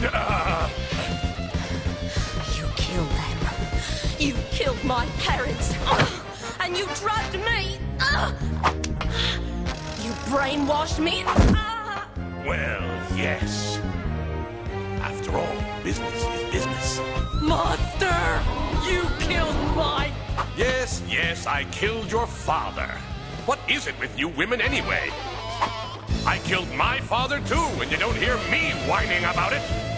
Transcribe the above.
You killed them. You killed my parents. And you drugged me. You brainwashed me. Well, yes. After all, business is business. Monster! You killed my... Yes, I killed your father. What is it with you women anyway? I killed my father too, and you don't hear me whining about it.